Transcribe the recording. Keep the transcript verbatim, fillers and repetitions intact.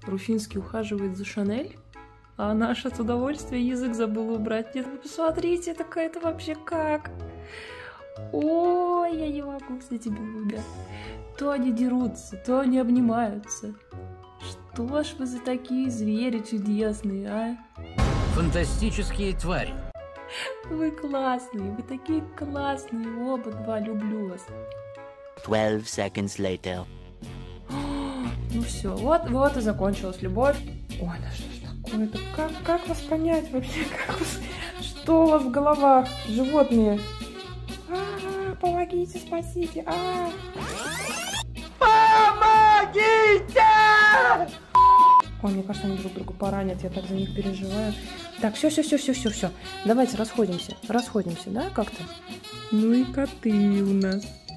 Руфинский ухаживает за Шанель, а наша от удовольствия язык забыла убрать. Нет, вы посмотрите, такая это вообще как? Ой, я не могу с этими двумя. То они дерутся, то они обнимаются. Что ж вы за такие звери чудесные, а? Фантастические твари. Вы классные, вы такие классные, оба два, люблю вас. twelve seconds later. Ну все, вот, вот и закончилась любовь. Ой, да что ж такое-то? Как, как вас понять вообще? Как вас... Что у вас в головах, животные? А-а-а, помогите, спасите! А-а-а. Помогите! Ой, мне кажется, они друг друга поранят, я так за них переживаю. Так, все, все, все, все, все, все. Давайте расходимся, расходимся, да, как-то? Ну и коты у нас.